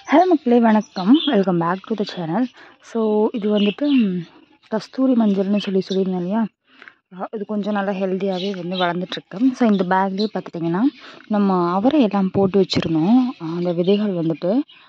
Hello மக்களே, வணக்கம். Welcome back to the channel. So இது வந்துட்டு கஸ்தூரி மஞ்சள்னு சொல்லியிருந்தேன் இல்லையா. இது கொஞ்சம் நல்லா ஹெல்த்தியாகவே வளர்ந்துட்டுருக்கு. ஸோ இந்த பேக்லேயே பார்த்துட்டிங்கன்னா நம்ம அவரை எல்லாம் போட்டு வச்சுருந்தோம். அந்த விதைகள் வந்துட்டு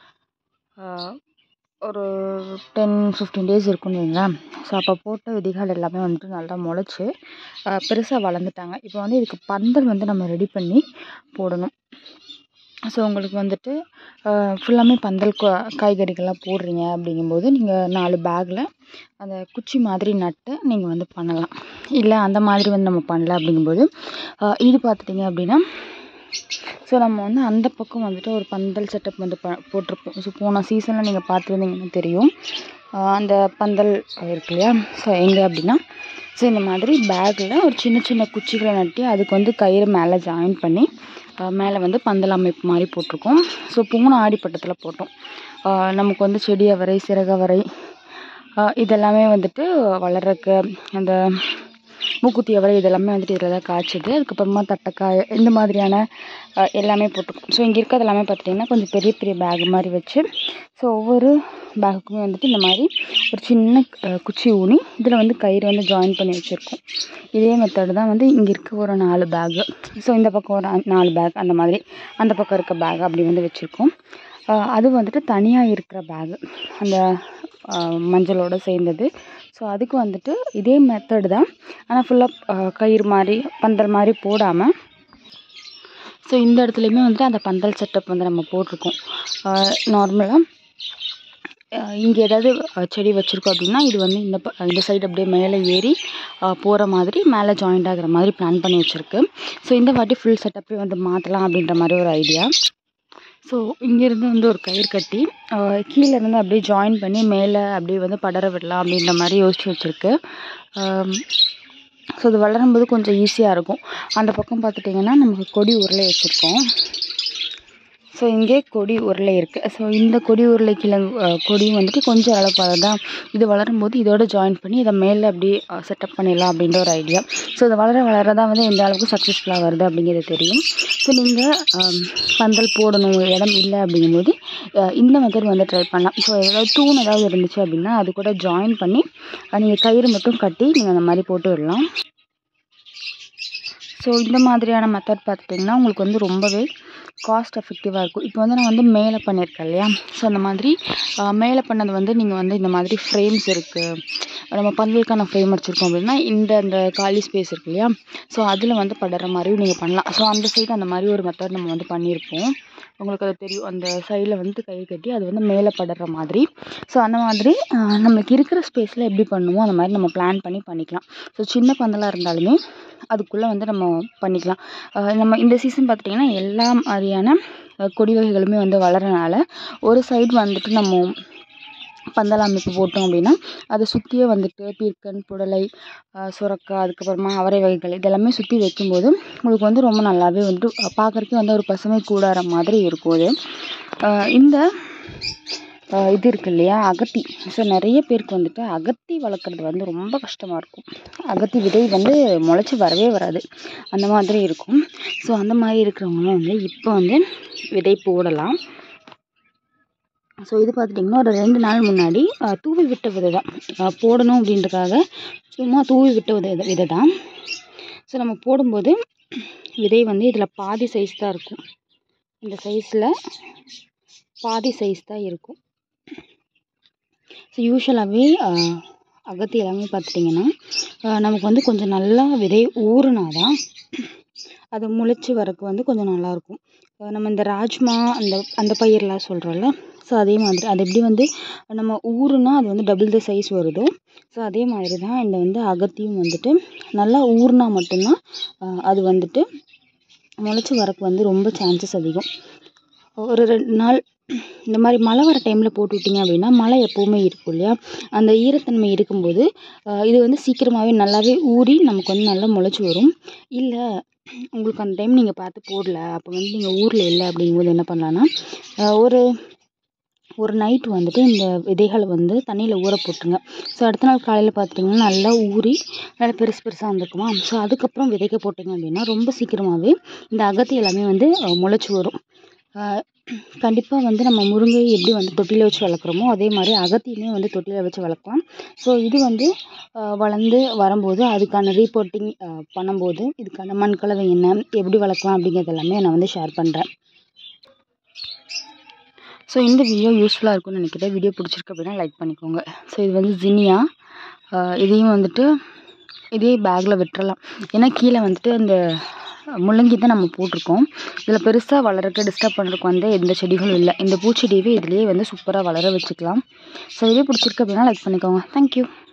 ஒரு 10-15 டேஸ் இருக்குன்னு வைங்களேன். ஸோ அப்போ போட்ட விதைகள் எல்லாமே வந்துட்டு நல்லா முளைச்சி பெருசாக வளர்ந்துட்டாங்க. இப்போ இதுக்கு பந்தல் நம்ம ரெடி பண்ணி போடணும். ஸோ உங்களுக்கு வந்துட்டு ஃபுல்லாமே பந்தல் காய்கறிகள்லாம் போடுறீங்க அப்படிங்கும்போது நீங்கள் 4 பேக்கில் அந்த குச்சி மாதிரி நட்டு நீங்கள் பண்ணலாம். இல்லை அந்த மாதிரி நம்ம பண்ணல அப்படிங்கும்போது இது பார்த்துட்டிங்க அப்படின்னா, ஸோ நம்ம அந்த பக்கம் வந்துட்டு ஒரு பந்தல் செட்டப் போட்டிருப்போம். ஸோ போன சீசனில் நீங்கள் பார்த்துருந்தீங்கன்னா தெரியும். அந்த பந்தல் இருக்கு இல்லையா. ஸோ எங்கே அப்படின்னா, ஸோ இந்த மாதிரி பேக்கில் ஒரு சின்ன சின்ன குச்சிகளை நட்டி அதுக்கு கயிறு மேலே ஜாயின் பண்ணி மேலே பந்தல் அமைப்பு மாதிரி போட்டிருக்கோம். ஸோ போன ஆடிப்பட்டத்தில் போட்டோம். நமக்கு செடி அவரை, சிறகவரை இதெல்லாமே வளர்றதுக்கு அந்த மூக்குத்தி அவரை இதெல்லாமே இதில் தான் காய்ச்சிது. அதுக்கப்புறமா தட்டைக்காய் இந்த மாதிரியான எல்லாமே போட்டிருக்கோம். ஸோ இங்கே இருக்கிறது எல்லாமே பார்த்திங்கன்னா கொஞ்சம் பெரிய பெரிய பேக் மாதிரி வச்சு, ஸோ ஒவ்வொரு பேக்குக்குமே இந்த மாதிரி ஒரு சின்ன குச்சி ஊனி இதில் கயிறு ஜாயின் பண்ணி வச்சுருக்கோம். இதே மெத்தடு தான் இங்கே இருக்க ஒரு 4 பேக்கு. ஸோ இந்த பக்கம் ஒரு 4 பேக், அந்த மாதிரி அந்த பக்கம் இருக்க பேக் அப்படி வச்சுருக்கோம். அது தனியாக இருக்கிற பேகு அந்த மஞ்சளோடு சேர்ந்தது. ஸோ அதுக்கு இதே மெத்தடு தான். ஆனால் ஃபுல்லாக கயிறு மாதிரி பந்தல் மாதிரி போடாமல், ஸோ இந்த இடத்துலையுமே அந்த பந்தல் செட்டப் நம்ம போட்டிருக்கோம். நார்மலாக இங்கே ஏதாவது செடி வச்சுருக்கோம் அப்படின்னா இது இந்த சைடு அப்படியே மேலே ஏறி போகிற மாதிரி மேலே ஜாயிண்ட் ஆகிற மாதிரி பிளான் பண்ணி வச்சுருக்கு. ஸோ இந்த வாட்டி ஃபுல் செட்டப்பே மாற்றலாம் அப்படின்ற மாதிரி ஒரு ஐடியா. ஸோ இங்கேருந்து ஒரு கயிறு கட்டி கீழேருந்து அப்படியே ஜாயின் பண்ணி மேலே அப்படியே படர விடலாம் அப்படின்ற மாதிரி யோசித்து வச்சுருக்கு. ஸோ இது வளரும்போது கொஞ்சம் ஈஸியாக இருக்கும். அந்த பக்கம் பார்த்துட்டிங்கன்னா நமக்கு கொடி உருளை வச்சுருக்கோம். ஸோ இங்கே கொடி உருளை இருக்குது. ஸோ இந்த கொடி உருளை கொடியும் கொஞ்சம் அளவு தான். இது வளரும்போது இதோட ஜாயின் பண்ணி இதை மேலே அப்படியே செட்டப் பண்ணிடலாம் அப்படின்ற ஒரு ஐடியா. ஸோ இதை வளர தான் எந்த அளவுக்கு சக்ஸஸ்ஃபுல்லாக வருது அப்படிங்கிறது தெரியும். ஸோ நீங்கள் பந்தல் போடணும் இடம் இல்லை அப்படிங்கும்போது இந்த மெத்தட் ட்ரை பண்ணலாம். ஸோ ஏதாவது தூண் ஏதாவது இருந்துச்சு அப்படின்னா அது கூட ஜாயின் பண்ணி நீங்கள் கயிறு மட்டும் கட்டி நீங்கள் அந்த மாதிரி போட்டு விடலாம். ஸோ இந்த மாதிரியான மெத்தட் பார்த்துட்டிங்கன்னா உங்களுக்கு ரொம்பவே காஸ்ட் எஃபெக்டிவாக இருக்கும். இப்போ நான் மேலே பண்ணியிருக்கேன் இல்லையா. ஸோ அந்த மாதிரி மேலே பண்ணது நீங்கள் இந்த மாதிரி ஃப்ரேம்ஸ் இருக்குது. நம்ம பந்தலுக்கான ஃப்ரேம் வச்சுருக்கோம் அப்படின்னா அந்த காலி ஸ்பேஸ் இருக்கு இல்லையா. ஸோ அதில் படுற மாதிரியும் நீங்கள் பண்ணலாம். ஸோ அந்த சைடு அந்த மாதிரி ஒரு மெத்தட் நம்ம பண்ணியிருப்போம். உங்களுக்கு அது தெரியும். அந்த சைடில் கயிறு கட்டி அது மேலே படுற மாதிரி. ஸோ அந்த மாதிரி நம்மளுக்கு இருக்கிற ஸ்பேஸில் எப்படி பண்ணுமோ அந்த மாதிரி நம்ம பிளான் பண்ணிக்கலாம். ஸோ சின்ன பந்தலாக இருந்தாலுமே அதுக்குள்ளே நம்ம பண்ணிக்கலாம். நம்ம இந்த சீசன் பார்த்துட்டிங்கன்னா எல்லா மாதிரியான கொடி வகைகளுமே வளரனால ஒரு சைடு நம்ம பந்தல் அமைப்பு போட்டோம் அப்படின்னா அதை சுற்றியே பீர்க்கன், புடலை, சுரக்காய், அதுக்கப்புறமா அவரை வகைகள் இதெல்லாமே சுற்றி வைக்கும்போது உங்களுக்கு ரொம்ப நல்லாவே பார்க்குறதுக்கே ஒரு பசுமை கூடார மாதிரி இருக்கும். இந்த இது இருக்குது இல்லையா, அகத்தி. ஸோ நிறைய பேருக்கு அகத்தி வளர்க்குறது ரொம்ப கஷ்டமாக இருக்கும். அகத்தி விதை முளைச்சி வரவே வராது, அந்த மாதிரி இருக்கும். ஸோ அந்த மாதிரி இருக்கிறவங்களும் இப்போ விதை போடலாம். ஸோ இது பார்த்துட்டிங்கன்னா ஒரு 2 நாள் முன்னாடி தூவி விட்ட விதை தான். போடணும் அப்படின்றதுக்காக சும்மா தூவி விட்ட விதை தான். ஸோ நம்ம போடும்போது விதை இதில் பாதி சைஸ் தான் இருக்கும். இந்த சைஸில் பாதி சைஸ் தான் இருக்கும். ஸோ யூஸ்வலாகவே அகத்தி எல்லாமே பார்த்துட்டிங்கன்னா நமக்கு கொஞ்சம் நல்லா விதை ஊறுனா தான் அது முளைச்சி வரக்கு கொஞ்சம் நல்லாயிருக்கும். நம்ம இந்த ராஜ்மா அந்த பயிரெலாம் சொல்கிறோம்ல. ஸோ அதே மாதிரி அது எப்படி நம்ம ஊறுனா அது டபுள் த சைஸ் வருதோ, ஸோ அதே மாதிரி தான் இந்த அகத்தியும் நல்லா ஊறுனா மட்டும்தான் அது முளைச்சி வரக்கு ரொம்ப சான்சஸ் அதிகம். ஒரு 2 நாள் இந்த மாதிரி மழை வர டைமில் போட்டு விட்டிங்க அப்படின்னா, மழை எப்போவுமே இருக்கும் இல்லையா, அந்த ஈரத்தன்மை இருக்கும்போது இது சீக்கிரமாகவே நல்லாவே ஊறி நமக்கு நல்லா முளைச்சி வரும். இல்லை உங்களுக்கு அந்த டைம் நீங்கள் பார்த்து போடல, அப்போ நீங்கள் ஊரில் இல்லை அப்படிங்கும்போது என்ன பண்ணலான்னா, ஒரு நைட்டு இந்த விதைகளை தண்ணியில் ஊற போட்டுருங்க. ஸோ அடுத்த நாள் காலையில் பார்த்துட்டிங்கன்னா நல்லா ஊறி நல்லா பெருசு பெருசாக வந்துருக்குமா. ஸோ அதுக்கப்புறம் விதைக்க போட்டிங்க அப்படின்னா ரொம்ப சீக்கிரமாகவே இந்த அகத்தி எல்லாமே முளைச்சி வரும். கண்டிப்பாக வந்து நம்ம முருங்கை எப்படி வந்து தொட்டியில் வச்சு வளர்க்குறோமோ அதே மாதிரி அகத்தியுமே வந்து தொட்டியில் வச்சு வளர்க்கலாம். ஸோ இது வந்து வளர்ந்து வரும்போது அதுக்கான ரீபோர்ட்டிங் பண்ணும்போது இதுக்கான மண் கலவை என்ன, எப்படி வளர்க்கலாம் அப்படிங்கிறது எல்லாமே நான் வந்து ஷேர் பண்ணுறேன். ஸோ இந்த வீடியோ யூஸ்ஃபுல்லாக இருக்கும்னு நினைக்கிறேன். வீடியோ பிடிச்சிருக்கு அப்படின்னா லைக் பண்ணிக்கோங்க. ஸோ இது வந்து ஜினியா, இதையும் வந்துட்டு இதே பேக்கில் விட்டுறலாம். ஏன்னா கீழே வந்துட்டு அந்த முள்ளங்கி தான் நம்ம போட்டிருக்கோம். இதில் பெருசாக வளர்க்க டிஸ்டர்ப் பண்ணுறதுக்கு வந்து எந்த செடிகளும் இல்லை. இந்த பூச்செடியவே இதுலேயே வந்து சூப்பராக வளர வச்சுக்கலாம். ஸோ இதே பிடிச்சிருக்கு அப்படின்னா லைக் பண்ணிக்கோங்க. தேங்க்யூ.